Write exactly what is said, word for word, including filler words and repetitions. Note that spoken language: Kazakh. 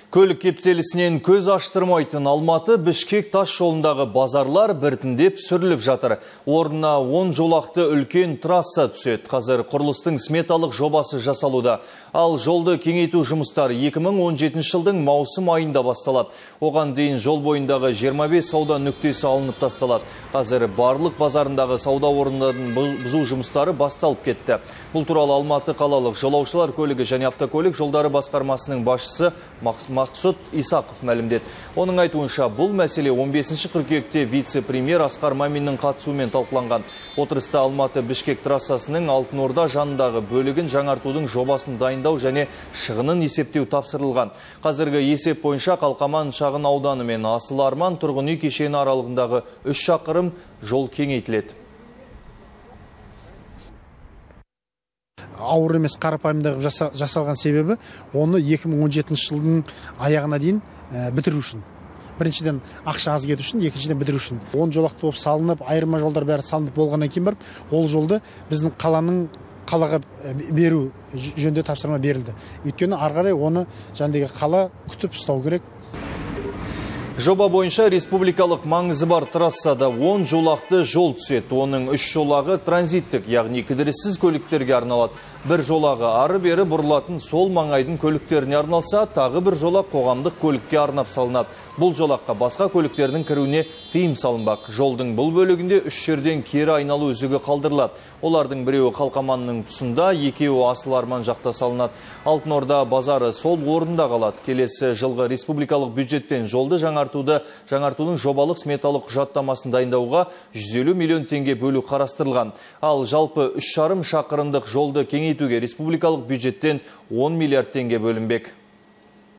Көлік кептелісінен көз аштырмайтын Алматы-Бішкек тас жолындағы базарлар біртіндеп сүріліп жатыр. Орнына он жолақты үлкен трасса түседі. Қазір құрылыстың сметалық жобасы жасалуда. Ал жолды кеңейту жұмыстары екі мың он жетінші жылдың маусым айында басталады. Оған дейін жол бойындағы жиырма бес сауда нүктесі алынып тасталады. Қазір барлық базарындағы сауда орындарын бұзу жұмыстары басталып кетті. Бұл туралы Алматы қалалық жолаушылар көлігі және автокөлік жолдары басқармасының басшысы Мақсұт Исақов мәлімдеді. Оның айтуынша, бұл мәселе он бесінші қыркүйекте вице-премьер Асқар Маминнің қатысуымен талқыланған. Отырыста Алматы-Бішкек трассасының Алтын Орда жанындағы бөлігін жаңартудың жобасын дайындау және шығынын есептеу тапсырылған. Қазіргі есеп бойынша Қалқаман шағын ауданы мен Асыл Арман тұрғын үй кешені аралығындағы үш шақырым жол кеңейтіледі. Ауыр емес қарапайымдығы жасалған себебі оны екі мың он жетінші жылдың аяғына дейін бітіру үшін. Біріншіден ақша аз кету үшін, екіншіден бітіру үшін. он жолақты болып салынып, айырма жолдар бәрі салынып болғаннан кейін барып, ол жолды біздің қаланың қалаға беру жөнінде тапсырма берілді. Өйткені ары қарай оны жаңағы қала күтіп ұстау керек. Жоба бойынша республикалық маңызы бар трассада он жолақты жол түседі. Оның үш жолағы транзиттік, яғни кідіріссіз көліктерге арналады. Бір жолағы ары-бері бұрылатын сол маңайдың көліктеріне арналса, тағы бір жолақ қоғамдық көлікке арнап салынады. Бұл жолаққа басқа көліктердің кіруіне тыйым салынбақ. Жолдың бұл бөлігінде үш жерден кері айналу үзігі қалдырылады. Олардың біреуі Қалқаманның тұсында, екеуі Асыл Арман жақта салынады. Алтын Орда базары сол орында қалады. Келесі жылғы республикалық бюджеттен жолды жаңартуды, жаңартудың жобалық сметалық құжаттамасын дайындауға жүз елу миллион теңге бөлу қарастырылған. Ал жалпы үш жарым шақырымдық жолды кеңейтуге республикалық бюджеттен он миллиард теңге бөлінбек.